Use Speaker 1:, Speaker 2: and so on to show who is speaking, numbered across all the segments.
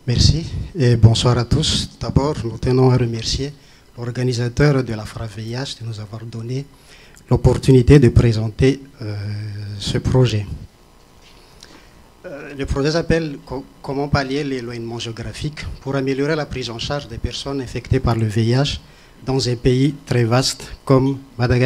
Speaker 1: Merci et bonsoir à tous. D'abord, nous tenons à remercier l'organisateur de la FRA-VIH de nous avoir donné l'opportunité de présenter ce projet. Le projet s'appelle « Comment pallier l'éloignement géographique pour améliorer la prise en charge des personnes infectées par le VIH dans un pays très vaste comme Madagascar ».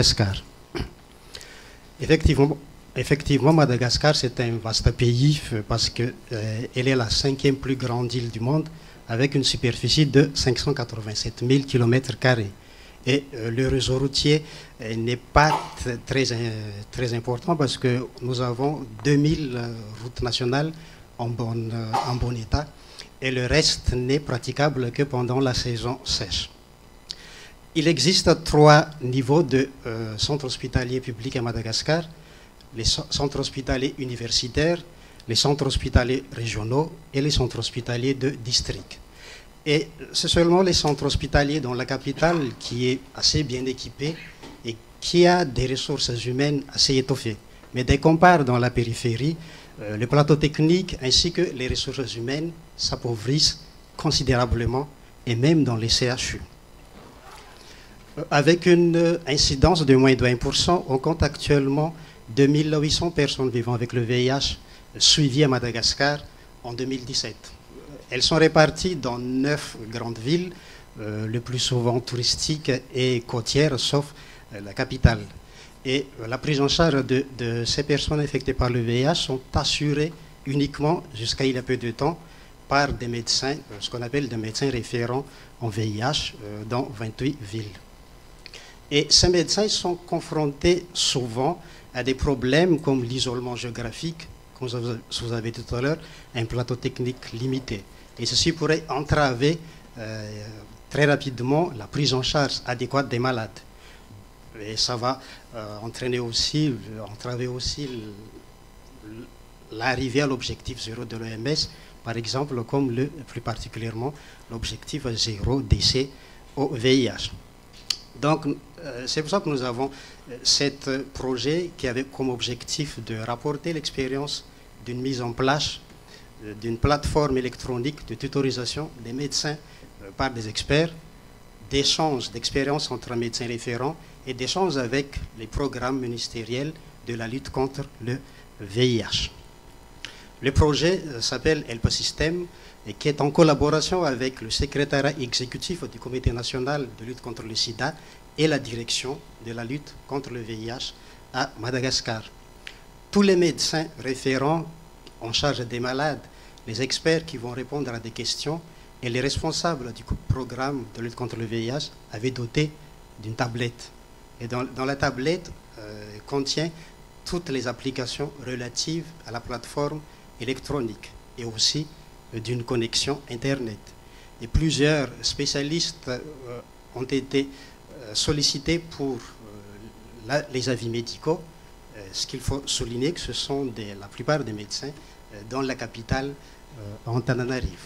Speaker 1: Effectivement, Madagascar, c'est un vaste pays parce qu'elle est la 5e plus grande île du monde avec une superficie de 587 000 km². Et le réseau routier n'est pas très important parce que nous avons 2000 routes nationales en bon état et le reste n'est praticable que pendant la saison sèche. Il existe 3 niveaux de centres hospitaliers publics à Madagascar: les centres hospitaliers universitaires, les centres hospitaliers régionaux et les centres hospitaliers de district. Et c'est seulement les centres hospitaliers dans la capitale qui est assez bien équipé et qui a des ressources humaines assez étoffées. Mais dès qu'on part dans la périphérie, le plateau technique ainsi que les ressources humaines s'appauvrissent considérablement et même dans les CHU. Avec une incidence de moins de 20%, on compte actuellement 2800 personnes vivant avec le VIH suivies à Madagascar en 2017. Elles sont réparties dans 9 grandes villes, le plus souvent touristiques et côtières, sauf la capitale. Et la prise en charge de ces personnes infectées par le VIH sont assurées uniquement, jusqu'à il y a peu de temps, par des médecins, ce qu'on appelle des médecins référents en VIH dans 28 villes. Et ces médecins sont confrontés souvent à des problèmes comme l'isolement géographique, comme vous avez dit tout à l'heure, un plateau technique limité. Et ceci pourrait entraver très rapidement la prise en charge adéquate des malades. Et ça va entraver aussi l'arrivée à l'objectif zéro de l'OMS, par exemple, comme plus particulièrement l'objectif zéro décès au VIH. Donc, c'est pour ça que nous avons ce projet qui avait comme objectif de rapporter l'expérience d'une mise en place d'une plateforme électronique de tutorisation des médecins par des experts, d'échange d'expériences entre médecins référents et d'échange avec les programmes ministériels de la lutte contre le VIH. Le projet s'appelle HelpSystem et qui est en collaboration avec le secrétariat exécutif du Comité national de lutte contre le sida et la direction de la lutte contre le VIH à Madagascar. Tous les médecins référents en charge des malades, les experts qui vont répondre à des questions et les responsables du programme de lutte contre le VIH avaient doté d'une tablette. Et dans la tablette contient toutes les applications relatives à la plateforme électronique et aussi d'une connexion Internet. Et plusieurs spécialistes ont été sollicités pour les avis médicaux. Ce qu'il faut souligner, que ce sont la plupart des médecins dans la capitale Antananarivo.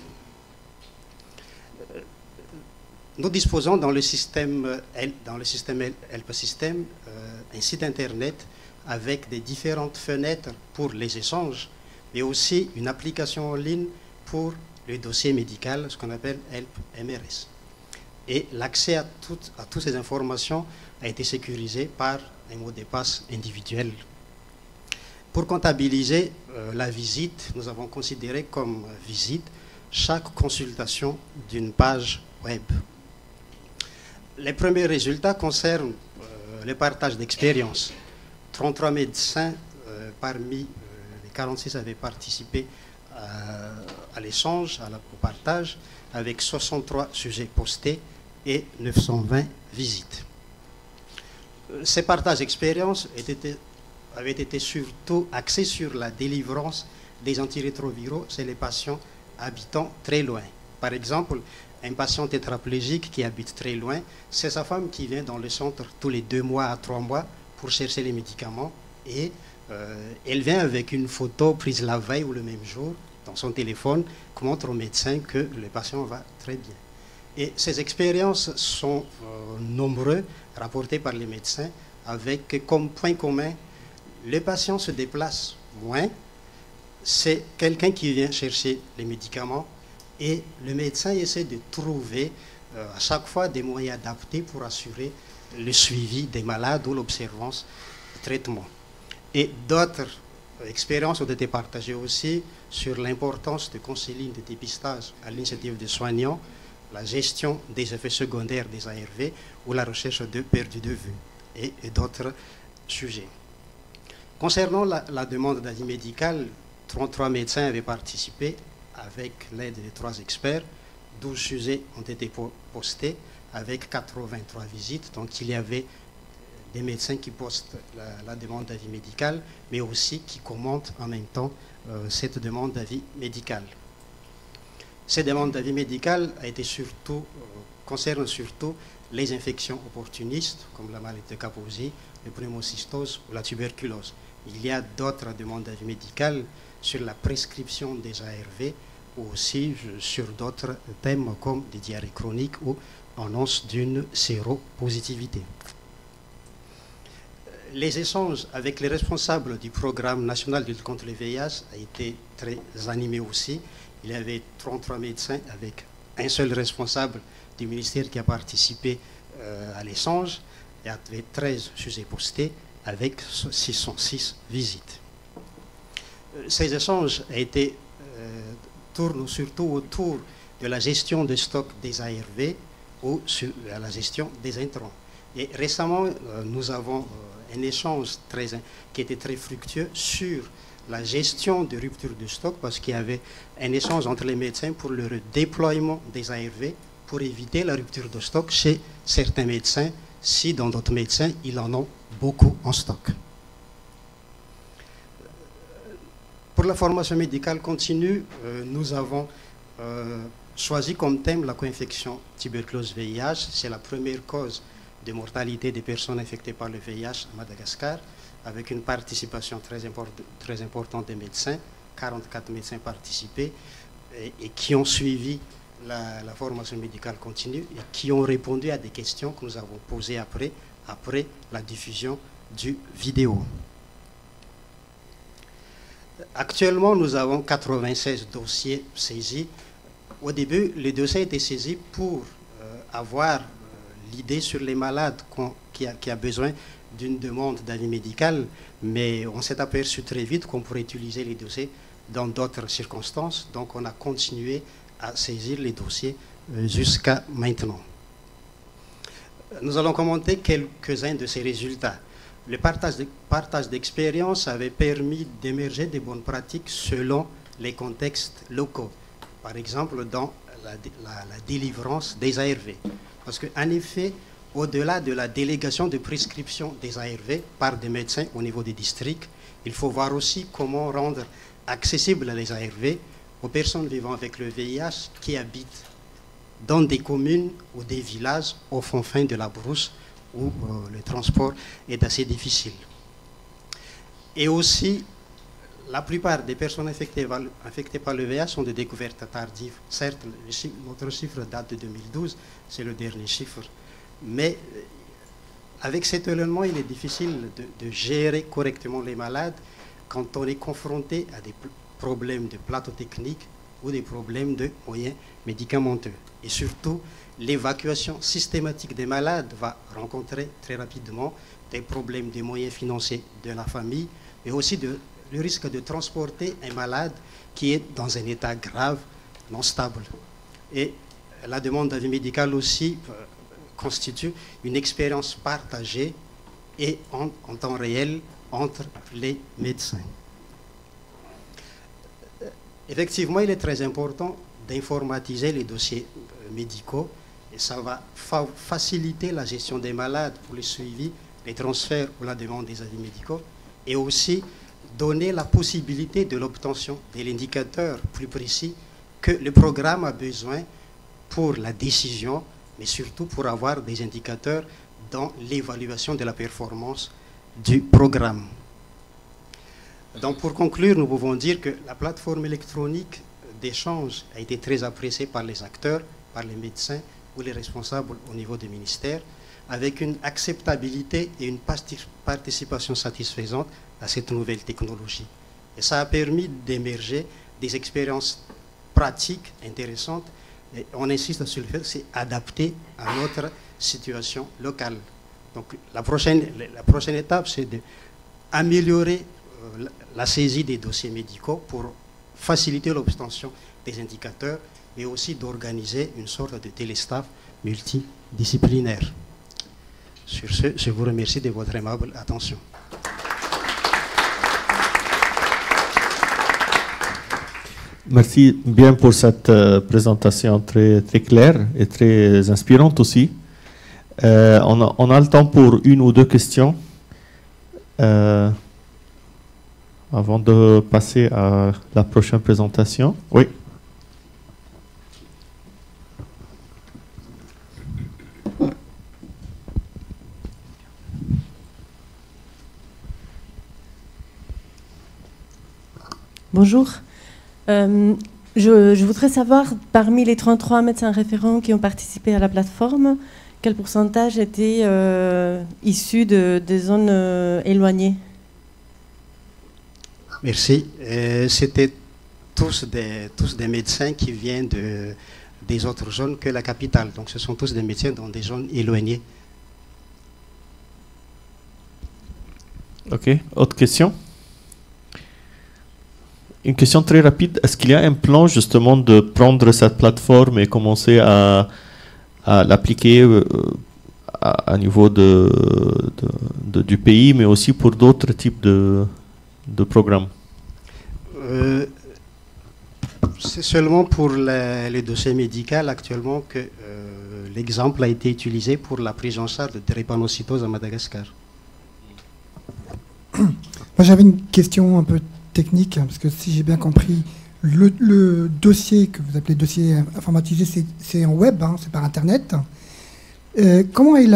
Speaker 1: Nous disposons dans le système HelpSystem un site internet avec des différentes fenêtres pour les échanges, mais aussi une application en ligne pour le dossier médical, ce qu'on appelle HelpMRS. Et l'accès à toutes ces informations a été sécurisé par un mot de passe individuel. Pour comptabiliser la visite, nous avons considéré comme visite chaque consultation d'une page web. Les premiers résultats concernent le partage d'expérience. 33 médecins parmi les 46 avaient participé à l'échange, au partage, avec 63 sujets postés et 920 visites. Ces partages d'expérience avaient été surtout axés sur la délivrance des antirétroviraux chez les patients habitant très loin. Par exemple, un patient tétraplégique qui habite très loin, c'est sa femme qui vient dans le centre tous les 2 mois à 3 mois pour chercher les médicaments et elle vient avec une photo prise la veille ou le même jour dans son téléphone qui montre au médecin que le patient va très bien. Et ces expériences sont nombreuses, rapportées par les médecins, avec comme point commun, le patient se déplace moins, c'est quelqu'un qui vient chercher les médicaments Et le médecin essaie de trouver à chaque fois des moyens adaptés pour assurer le suivi des malades ou l'observance du traitement. Et d'autres expériences ont été partagées aussi sur l'importance de conseiller de dépistage à l'initiative des soignants, la gestion des effets secondaires des ARV ou la recherche de perdu de vue et d'autres sujets. Concernant la demande d'avis médical, 33 médecins avaient participé avec l'aide de 3 experts. 12 sujets ont été postés avec 83 visites. Donc il y avait des médecins qui postent la demande d'avis médical, mais aussi qui commentent en même temps cette demande d'avis médical. Cette demande d'avis médical concerne surtout les infections opportunistes, comme la maladie de Kaposi, le pneumocystose ou la tuberculose. Il y a d'autres demandes d'avis médical sur la prescription des ARV ou aussi sur d'autres thèmes comme des diarrhées chroniques ou annonce d'une séropositivité. Les échanges avec les responsables du programme national de lutte contre le VIH ont été très animés aussi. Il y avait 33 médecins avec un seul responsable du ministère qui a participé à l'échange. Il y avait 13 sujets postés avec 606 visites. Ces échanges tournent surtout autour de la gestion de stock des ARV ou sur la gestion des intrants. Et récemment, nous avons un échange qui était très fructueux sur la gestion de rupture de stock parce qu'il y avait un échange entre les médecins pour le déploiement des ARV pour éviter la rupture de stock chez certains médecins si dans d'autres médecins, ils en ont beaucoup en stock. Pour la formation médicale continue, nous avons choisi comme thème la co-infection tuberculose-VIH. C'est la première cause de mortalité des personnes infectées par le VIH à Madagascar, avec une participation très importante des médecins. 44 médecins participés et qui ont suivi la formation médicale continue et qui ont répondu à des questions que nous avons posées après la diffusion du vidéo. Actuellement, nous avons 96 dossiers saisis. Au début, les dossiers étaient saisis pour avoir l'idée sur les malades qui a besoin d'une demande d'avis médical, mais on s'est aperçu très vite qu'on pourrait utiliser les dossiers dans d'autres circonstances, donc on a continué à saisir les dossiers jusqu'à maintenant. Nous allons commenter quelques-uns de ces résultats. Le partage d'expérience avait permis d'émerger des bonnes pratiques selon les contextes locaux. Par exemple, dans la délivrance des ARV. Parce qu'en effet, au-delà de la délégation de prescription des ARV par des médecins au niveau des districts, il faut voir aussi comment rendre accessibles les ARV aux personnes vivant avec le VIH qui habitent dans des communes ou des villages au fond de la brousse où le transport est assez difficile. Et aussi, la plupart des personnes infectées par le VIH sont des découvertes tardives. Certes, notre chiffre date de 2012, c'est le dernier chiffre, mais avec cet élément, il est difficile de gérer correctement les malades quand on est confronté à des problèmes de plateau technique ou des problèmes de moyens médicamenteux. Et surtout, l'évacuation systématique des malades va rencontrer très rapidement des problèmes de moyens financiers de la famille, mais aussi le risque de transporter un malade qui est dans un état grave, non stable. Et la demande d'avis médical aussi constitue une expérience partagée et en temps réel entre les médecins. Effectivement, il est très important d'informatiser les dossiers médicaux et ça va faciliter la gestion des malades pour le suivi, les transferts ou la demande des avis médicaux et aussi donner la possibilité de l'obtention de l'indicateur plus précis que le programme a besoin pour la décision, mais surtout pour avoir des indicateurs dans l'évaluation de la performance du programme. Donc pour conclure, nous pouvons dire que la plateforme électronique d'échange a été très appréciée par les acteurs, par les médecins ou les responsables au niveau des ministères, avec une acceptabilité et une participation satisfaisante à cette nouvelle technologie. Et ça a permis d'émerger des expériences pratique intéressante. Et on insiste sur le fait que c'est adapté à notre situation locale. Donc la prochaine étape, c'est d'améliorer la saisie des dossiers médicaux pour faciliter l'obtention des indicateurs, mais aussi d'organiser une sorte de téléstaff multidisciplinaire. Sur ce, je vous remercie de votre aimable attention.
Speaker 2: Merci bien pour cette présentation très, très claire et très inspirante aussi. On a le temps pour une ou deux questions avant de passer à la prochaine présentation. Oui.
Speaker 3: Bonjour. Je voudrais savoir, parmi les 33 médecins référents qui ont participé à la plateforme, quel pourcentage était issu des zones éloignées?
Speaker 1: Merci. C'était tous des médecins qui viennent des autres zones que la capitale. Donc ce sont tous des médecins dans des zones éloignées.
Speaker 2: Ok. Autre question? Une question très rapide. Est-ce qu'il y a un plan justement de prendre cette plateforme et commencer à l'appliquer à niveau du pays, mais aussi pour d'autres types de programmes?
Speaker 1: C'est seulement pour les dossiers médicaux actuellement que l'exemple a été utilisé pour la prise en charge de drépanocytose à Madagascar.
Speaker 4: Moi j'avais une question un peu technique, parce que si j'ai bien compris, le dossier que vous appelez dossier informatisé, c'est en web, hein, c'est par Internet. Comment est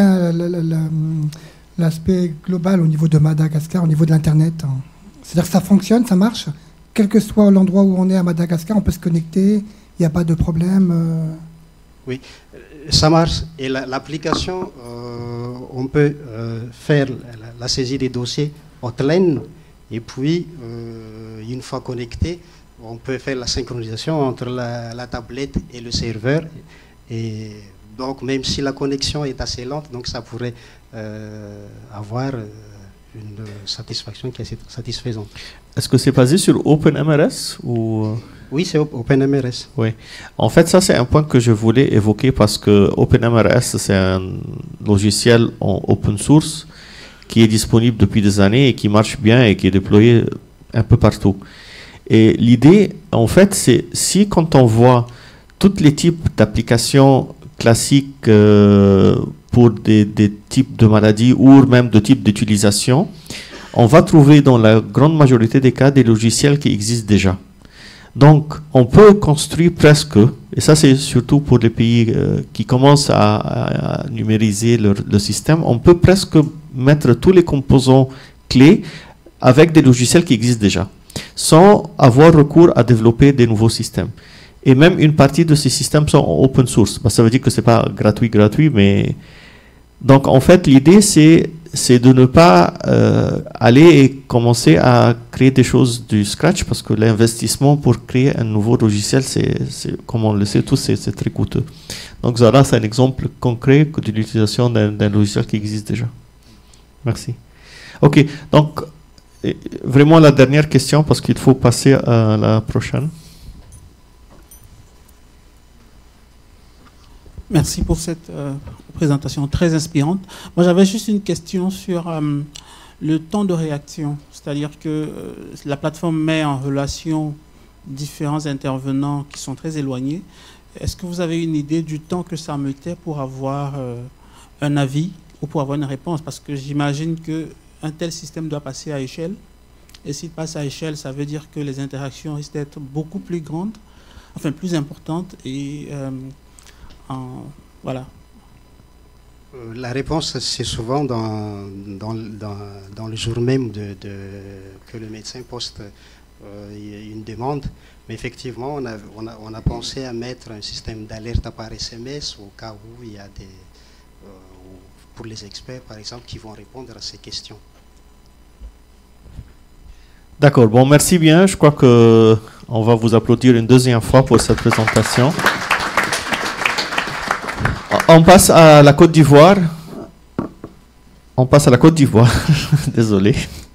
Speaker 4: l'aspect global au niveau de Madagascar, au niveau de l'Internet? C'est-à-dire que ça fonctionne, ça marche? Quel que soit l'endroit où on est à Madagascar, on peut se connecter, il n'y a pas de problème
Speaker 1: Oui, ça marche. Et l'application, on peut faire la saisie des dossiers hotline. Et puis, une fois connecté, on peut faire la synchronisation entre la tablette et le serveur. Et donc, même si la connexion est assez lente, donc ça pourrait avoir une satisfaction qui est satisfaisante.
Speaker 2: Est-ce que c'est basé sur OpenMRS ou...
Speaker 1: Oui, c'est OpenMRS.
Speaker 2: Oui. En fait, ça, c'est un point que je voulais évoquer parce que OpenMRS, c'est un logiciel en open source qui est disponible depuis des années et qui marche bien et qui est déployé un peu partout. Et l'idée, en fait, c'est si quand on voit tous les types d'applications classiques pour des types de maladies ou même de types d'utilisation, on va trouver dans la grande majorité des cas des logiciels qui existent déjà. Donc, on peut construire presque, et ça c'est surtout pour les pays qui commencent à numériser le système, on peut presque mettre tous les composants clés avec des logiciels qui existent déjà, sans avoir recours à développer des nouveaux systèmes. Et même une partie de ces systèmes sont en open source. Ça veut dire que ce n'est pas gratuit, mais... Donc en fait, l'idée c'est de ne pas aller et commencer à créer des choses du scratch, parce que l'investissement pour créer un nouveau logiciel, comme on le sait tous, c'est très coûteux. Donc Zara, c'est un exemple concret de l'utilisation d'un logiciel qui existe déjà. Merci. Ok, donc vraiment la dernière question, parce qu'il faut passer à la prochaine.
Speaker 5: Merci pour cette présentation très inspirante. Moi, j'avais juste une question sur le temps de réaction. C'est-à-dire que la plateforme met en relation différents intervenants qui sont très éloignés. Est-ce que vous avez une idée du temps que ça mettait pour avoir un avis ou pour avoir une réponse? Parce que j'imagine qu'un tel système doit passer à échelle. Et s'il passe à échelle, ça veut dire que les interactions risquent d'être beaucoup plus grandes, enfin plus importantes. Et voilà.
Speaker 1: La réponse, c'est souvent dans le jour même que le médecin poste une demande. Mais effectivement, on a pensé à mettre un système d'alerte par SMS au cas où il y a pour les experts, par exemple, qui vont répondre à ces questions.
Speaker 2: D'accord, bon, merci bien. Je crois que On va vous applaudir une deuxième fois pour cette présentation. On passe à la Côte d'Ivoire. Désolé.